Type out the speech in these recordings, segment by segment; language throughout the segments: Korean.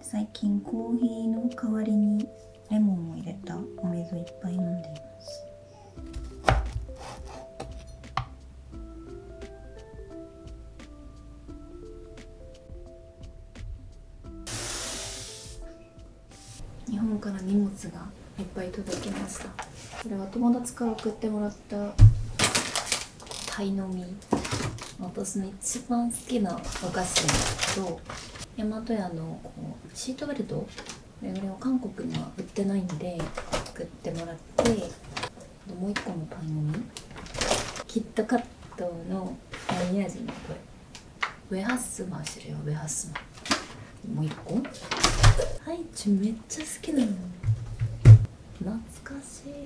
最近コーヒーの代わりにレモンを入れたお水をいっぱい飲んでいます。日本から荷物がいっぱい届きました。これは友達から送ってもらったタイの実。私の一番好きなお菓子と大和屋のシートベルト、これを韓国には売ってないんで作ってもらって、もう一個のパイの実、キットカットの何味のこれウェハッスマー知るよ、ウェハッスマー。もう一個ハイチュめっちゃ好きなの、懐かしい。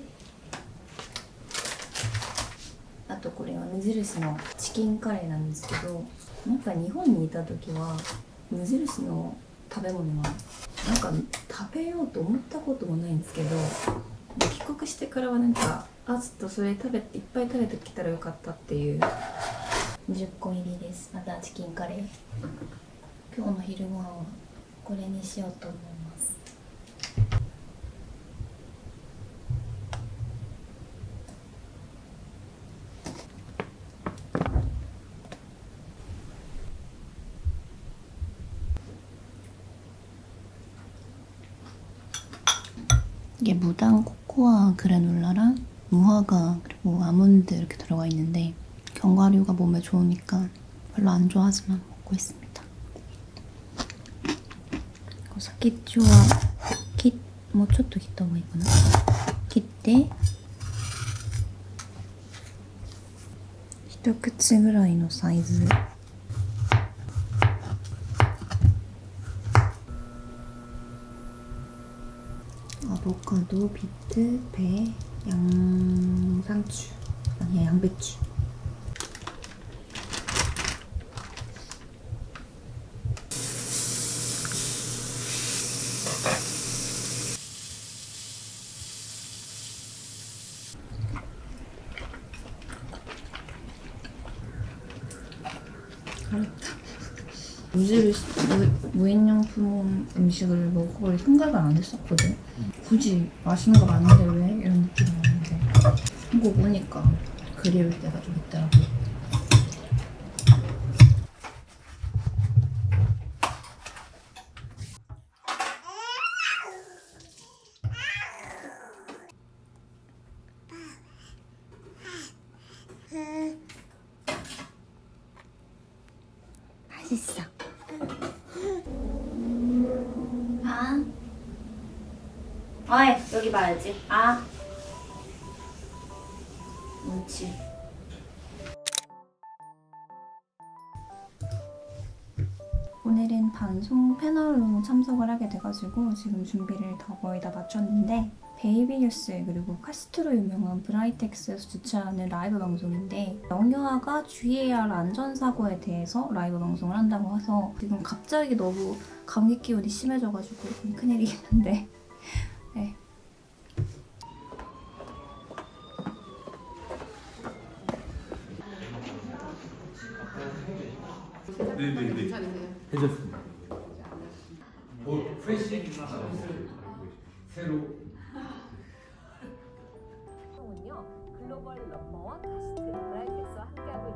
あとこれは無印のチキンカレーなんですけど、なんか日本にいた時は無印の食べ物はなんか食べようと思ったこともないんですけど、帰国してからはなんかちょっとそれいっぱい食べてきたらよかったっていう。10個入りです。またチキンカレー。今日の昼ご飯はこれにしようと思います。이게 무당 코코아 그래놀라랑 무화과 그리고 아몬드 이렇게 들어가 있는데 견과류가 몸에 좋으니까 별로 안 좋아하지만 먹고 있습니다. 사키추와もうちょっと切った方がいいかな。切って一口ぐらいのサイズ。아보카도, 비트, 배, 양상추, 아니야 양배추. 무인양품 음식을 먹어볼 생각을 안 했었거든. 굳이 맛있는 거 많은데 왜? 이런 느낌이 나는데 한국 오니까 그리울 때가 좀 있더라고. 맛있어. 어이, 여기 봐야지. 옳지. 오늘은 방송 패널로 참석을 하게 돼가지고 지금 준비를 다 거의 다 마쳤는데, 베이비뉴스 그리고 카스트로 유명한 브라이텍스에서 주최하는 라이브 방송인데, 영유아가 주의해야 할 안전사고에 대해서 라이브 방송을 한다고 해서 지금 갑자기 너무 감기 기운이 심해져가지고 큰일이긴 한데 네. 네네네. 해줬습니다. 프레시 새로. 은요 글로벌 넘버원 카스트 브라이텍스와 함께하고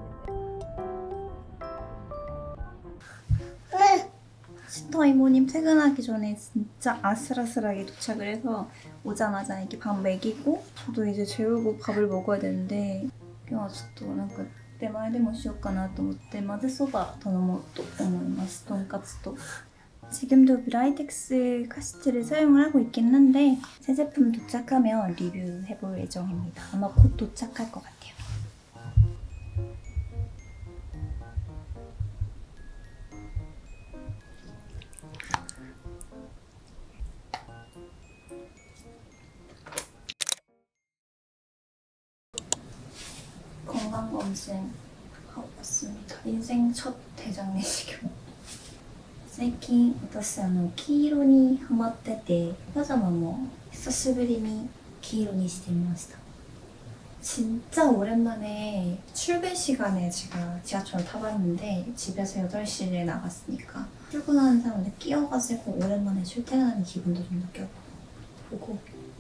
있는데. 시터 이모님 퇴근하기 전에 진짜 아슬아슬하게 도착을 해서 오자마자 이렇게 밥 먹이고 저도 이제 재우고 밥을 먹어야 되는데, 今日はちょっとなんか出前でもしようかなと思って混ぜそば頼もうと思います。とんかつと。 지금도 브라이텍스 카스트를 사용을 하고 있긴 한데 새 제품 도착하면 리뷰해볼 예정입니다. 아마 곧 도착할 것 같아요. 건강검진 하고 왔습니다. 인생 첫 대장 내시경. 最近私黄色にハマってて、パジャマも久しぶりに黄色にしてみました。 진짜 오랜만에 출근 시간에 제가 지하철 타봤는데 집에서 8시에 나갔으니까 출근하는 사람들 끼어가지고 오랜만에 출퇴근하는 기분도 좀 느껴보고.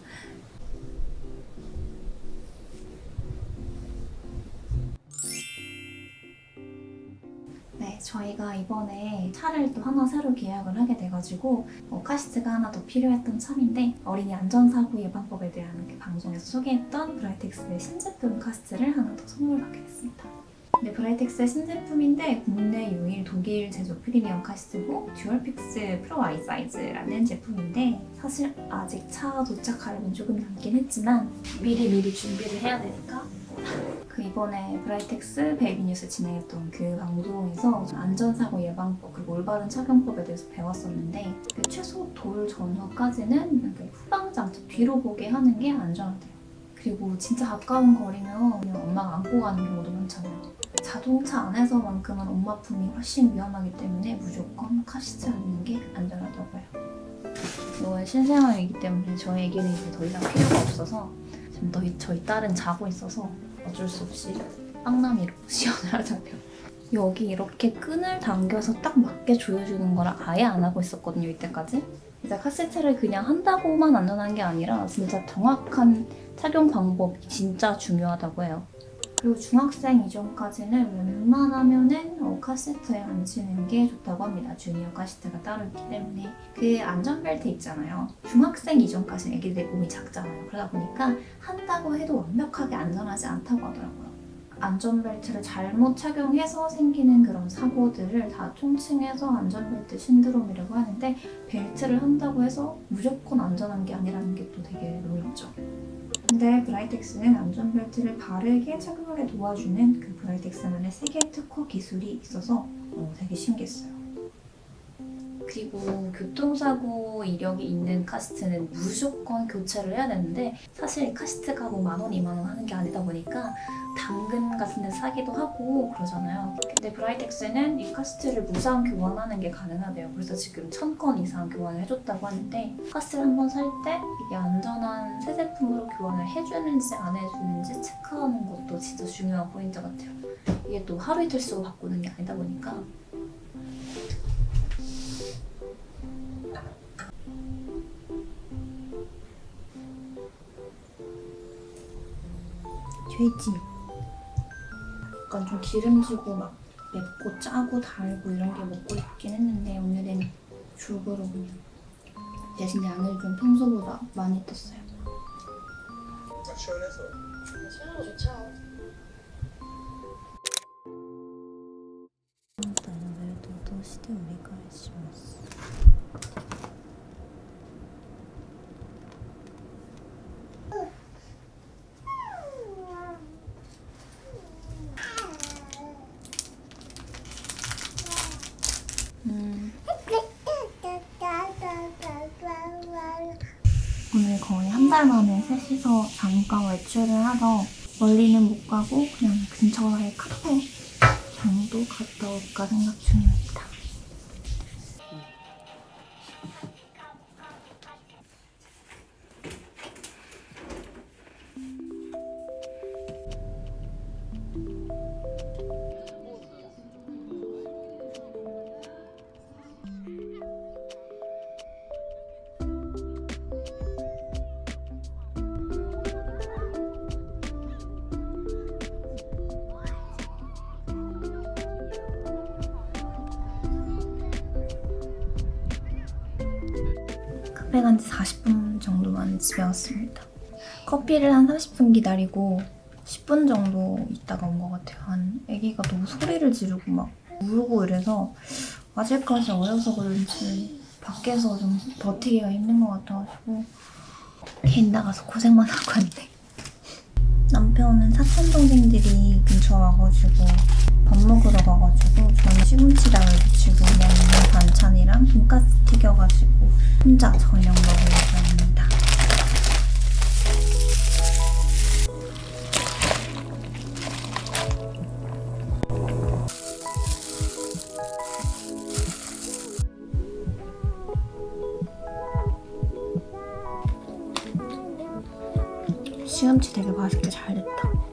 네, 저희가 이번에 차를 또 하나 새로 계약을 하게 돼가지고 카시트가 하나 더 필요했던 차인데, 어린이 안전사고 예방법에 대한 방송에서 소개했던 브라이텍스의 신제품 카시트를 하나 더 선물받게 됐습니다. 네, 브라이텍스의 신제품인데 국내 유일 독일 제조 프리미엄 카시트고 듀얼픽스 프로 아이 사이즈라는 제품인데, 사실 아직 차 도착하려면 조금 남긴 했지만 미리 준비를 해야 되니까 이번에 브라이텍스 베이비뉴스 진행했던 그 방송에서 안전사고 예방법 그리고 올바른 착용법에 대해서 배웠었는데, 최소 돌 전후까지는 후방 장치 뒤로 보게 하는 게 안전하대요. 그리고 진짜 가까운 거리면 그냥 엄마가 안고 가는 경우도 많잖아요. 자동차 안에서만큼은 엄마품이 훨씬 위험하기 때문에 무조건 카시트 안는 게 안전하다고요. 이건 신생아이기 때문에 저에게는 이제 더 이상 필요가 없어서 지금 저희 딸은 자고 있어서 어쩔 수 없이 빵남이로 시연을 하자고요. 여기 이렇게 끈을 당겨서 딱 맞게 조여주는 거를 아예 안 하고 있었거든요, 이때까지. 이제 카시트를 그냥 한다고만 안전한 게 아니라 진짜 정확한 착용 방법이 진짜 중요하다고 해요. 그리고 중학생 이전까지는 웬만하면은 카시트에 앉히는 게 좋다고 합니다. 주니어 카시트가 따로 있기 때문에. 그 안전벨트 있잖아요. 중학생 이전까지는 애기들의 몸이 작잖아요. 그러다 보니까 한다고 해도 완벽하게 안전하지 않다고 하더라고요. 안전벨트를 잘못 착용해서 생기는 그런 사고들을 다 총칭해서 안전벨트 신드롬이라고 하는데, 벨트를 한다고 해서 무조건 안전한 게 아니라는 게 또 되게 놀랍죠. 근데 브라이텍스는 안전벨트를 바르게 착용하게 도와주는 그 브라이텍스만의 세계 특허 기술이 있어서 되게 신기했어요. 그리고 교통사고 이력이 있는 카시트는 무조건 교체를 해야 되는데, 사실 카시트가 뭐 10,000원, 20,000원 하는 게 아니다 보니까 당근 같은 데 사기도 하고 그러잖아요. 근데 브라이텍스는 이 카시트를 무상 교환하는 게 가능하대요. 그래서 지금 1,000건 이상 교환을 해줬다고 하는데, 카시트를 한번 살 때 이게 안전한 새 제품으로 교환을 해주는지 안 해주는지 체크하는 것도 진짜 중요한 포인트 같아요. 이게 또 하루 이틀 쓰고 바꾸는 게 아니다 보니까. 돼지 약간 좀 기름지고 막 맵고 짜고 달고 이런 게 먹고 싶긴 했는데, 오늘은 죽으로 그냥 대신 양을 좀 평소보다 많이 떴어요. 시원해서. 시원하고 좋죠. 오늘 거의 한 달 만에 셋이서 잠깐 외출을 하러 멀리는 못 가고 그냥 근처의 카페 정도 갔다 올까 생각 중입니다. 카페 간 지 40분 정도 만에 집에 왔습니다. 커피를 한 30분 기다리고 10분 정도 있다가 온 것 같아요. 애기가 너무 소리를 지르고 막 울고 이래서 아직까지 어려서 그런지 밖에서 좀 버티기가 힘든 것 같아가지고 개인 나가서 고생만 하고 왔네. 남편은 사촌 동생들이 근처 와가지고 밥 먹으러 가가지고 저는 시금치랑을 무치고 먹는 반찬이랑 돈까스 튀겨가지고 혼자 저녁 먹으려고 합니다. 시금치 되게 맛있게 잘 됐다.